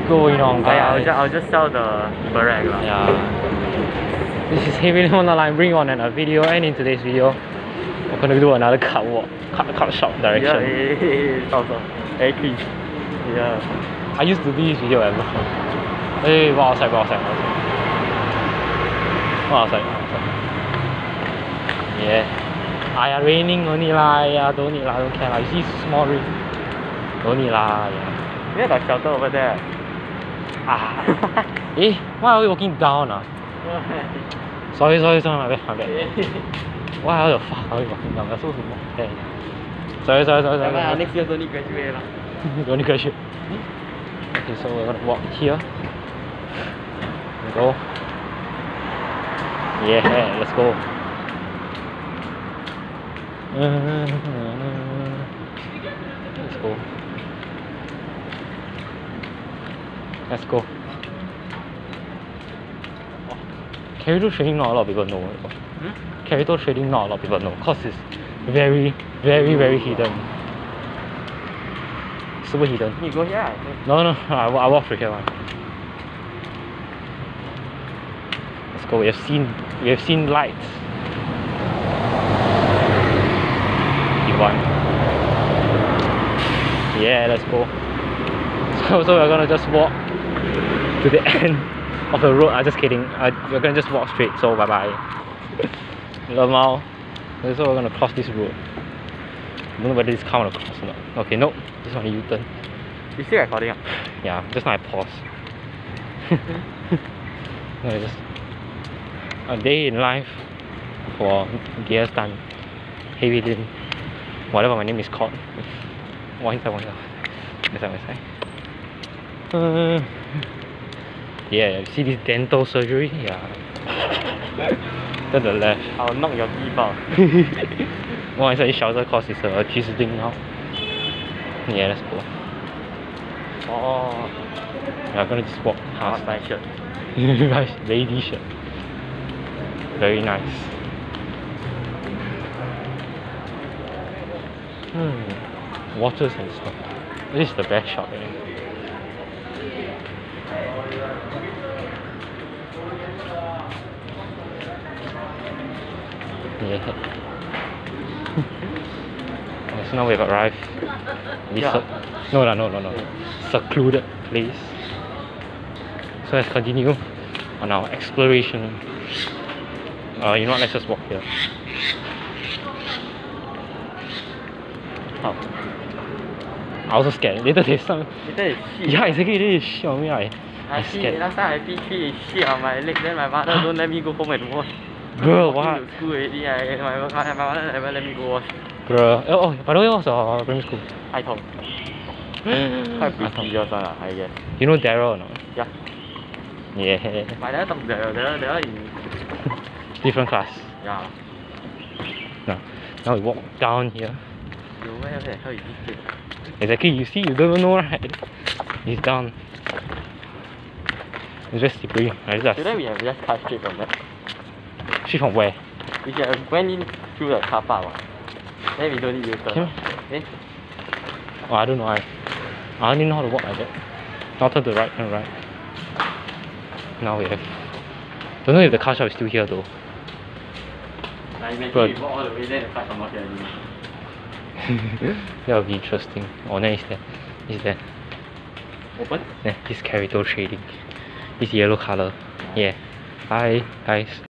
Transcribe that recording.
going on, guys? I'll just sell the barrack. Yeah. This is Heavy on the Line. Bring on a video, and in today's video, we're gonna do another cut walk, cut shop direction. Yeah, stop. Very clean. Yeah. I used to do this video ever. Hey, go outside, go outside, go outside. Go outside, go outside. Yeah. Yeah, raining only lah. Yeah, don't need lah, don't care lah. You see small rain. Don't need lah. Yeah. We have a shelter over there. Ah. Eh, why are we walking down? Sorry, my bad. Why the fuck are we walking down? We're supposed to walk there. Sorry. Next year don't need graduate lah. Don't need graduate. Okay, so we're gonna walk here. Go. Yeah, let's go. Let's go. Let's go. Carito trading not a lot of people know. Carito trading not a lot of people know because it's very hidden. Super hidden. You go here? No, I walk through here. Let's go. We have seen lights. One. Yeah, let's go. So we're gonna just walk to the end of the road. I'm just kidding. We're gonna just walk straight. So bye bye. Lemao. So we're gonna cross this road. I don't know whether this car wanna cross or not. Okay, nope. This one U-turn. You still recording? Yeah. Just now I pause. No, just a day in life for Gears Tan. Heavy Lin. Whatever my name is called. One side. Yeah, you see this dental surgery? Yeah. To the left. I'll knock your teeth out. One side is shelter cause it's a cheese thing now. Yeah, let's go. Oh. Yeah, I'm gonna just walk past. Nice shirt. Nice lady shirt. Very nice. Waters and stuff. This is the best shop, eh? Yeah. So now we've arrived. No. Secluded place. So let's continue on our exploration. You know what? Let's just walk here. I also scared. Later there's some. Later it's shit. Yeah, exactly. Later it's shit on me. I scared. Last time I P3 is shit on my leg. Then my mother don't let me go home and wash. Bro, what? To school already. My mother never let me go wash. Bro, oh, by the way, what's your primary school? I Tong. Quite prestigious one, I guess. You know Daryl or not? Yeah. Yeah. But I never talk to Daryl. Daryl in different class. Yeah. Now we walk down here. Where the hell is this place? Exactly, you see, you don't even know, right? It's down. It's just slippery. Today we have just cut straight from there. Straight from where? We have went in through the car park. Then we don't need U-turn. Eh? Oh, I don't know. I only know how to walk like that. Now turn to the right, turn right. Now we have. Don't know if the car shop is still here though. Imagine we walk all the way, then the car shop not here anymore. That would be interesting. Oh, then it's there. Open? Yeah, this Carito trading. This yellow color. Yeah. Hi guys.